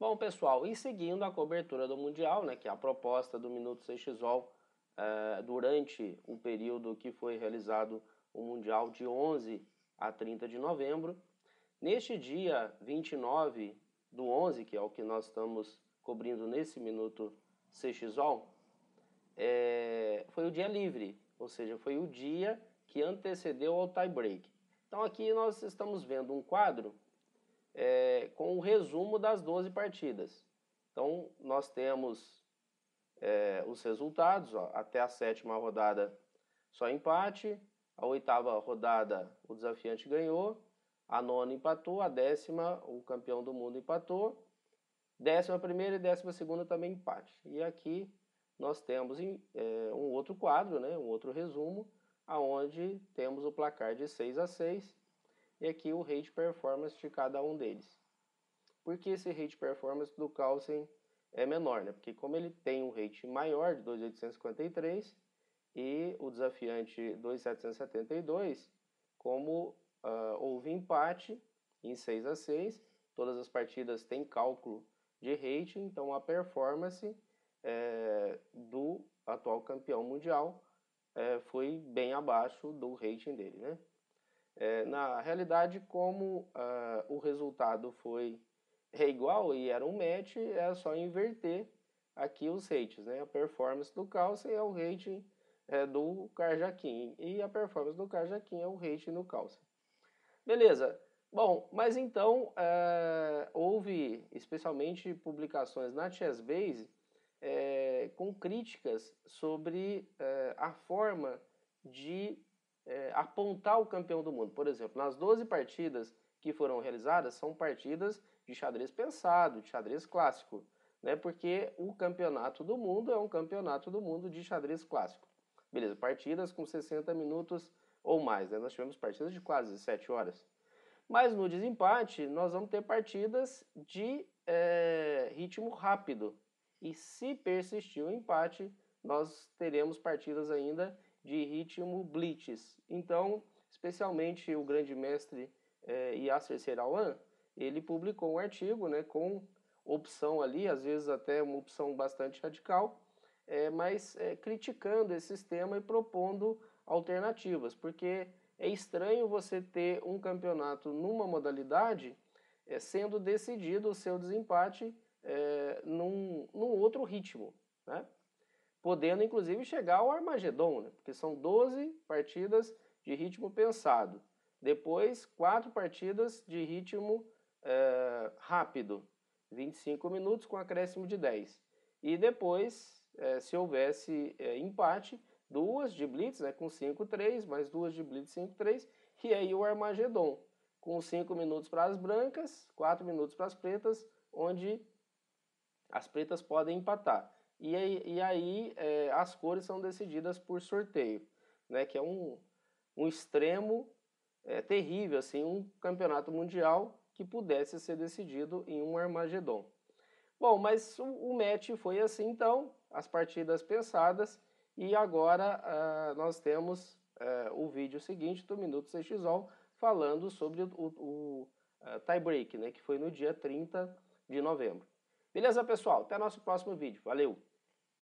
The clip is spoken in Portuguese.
Bom, pessoal, e seguindo a cobertura do Mundial, né, que é a proposta do Minuto CXOL, durante o período que foi realizado o Mundial de 11 a 30 de novembro, neste dia 29 do 11, que é o que nós estamos cobrindo nesse Minuto CXOL, foi o dia livre, ou seja, foi o dia que antecedeu ao tie-break. Então aqui nós estamos vendo um quadro com o resumo das 12 partidas. Então nós temos os resultados, ó, até a 7ª rodada só empate, a 8ª rodada o desafiante ganhou, a 9ª empatou, a 10ª o campeão do mundo empatou, 11ª e 12ª também empate. E aqui nós temos um outro quadro, né, um outro resumo, aonde temos o placar de 6-6 e aqui o rate performance de cada um deles. Por que esse rate performance do Carlsen é menor, né? Porque como ele tem um rate maior de 2.853 e o desafiante 2.772, como houve empate em 6-6, todas as partidas têm cálculo de rate, então a performance do atual campeão mundial foi bem abaixo do rating dele, né? Na realidade, como o resultado foi igual e era um match, é só inverter aqui os rates, né? A performance do Carlsen é o rating do Karjakin e a performance do Karjakin é o rating do Carlsen. Beleza. Bom, mas então houve especialmente publicações na ChessBase com críticas sobre a forma de apontar o campeão do mundo. Por exemplo, nas 12 partidas que foram realizadas, são partidas de xadrez pensado, de xadrez clássico, né? Porque o campeonato do mundo é um campeonato do mundo de xadrez clássico. Beleza, partidas com 60 minutos ou mais, né? Nós tivemos partidas de quase 7 horas. Mas no desempate, nós vamos ter partidas de ritmo rápido. E se persistir o empate, nós teremos partidas ainda de ritmo blitz. Então, especialmente o grande mestre Yasser Seirawan, ele publicou um artigo, né, com opção ali, às vezes até uma opção bastante radical, mas criticando esse sistema e propondo alternativas, porque é estranho você ter um campeonato numa modalidade sendo decidido o seu desempate num outro ritmo, né? Podendo inclusive chegar ao Armagedon, né? Porque são 12 partidas de ritmo pensado, depois 4 partidas de ritmo rápido, 25 minutos com acréscimo de 10, e depois, se houvesse empate, 2 de Blitz, né, com 5-3, mais 2 de Blitz 5-3, e aí o Armagedon, com 5 minutos para as brancas, 4 minutos para as pretas, onde as pretas podem empatar. E aí as cores são decididas por sorteio, né, que é um extremo terrível, assim, um campeonato mundial que pudesse ser decidido em um Armagedon. Bom, mas o match foi assim então, as partidas pensadas, e agora nós temos o vídeo seguinte do Minuto CXOL falando sobre o tie-break, né, que foi no dia 30 de novembro. Beleza, pessoal? Até nosso próximo vídeo. Valeu!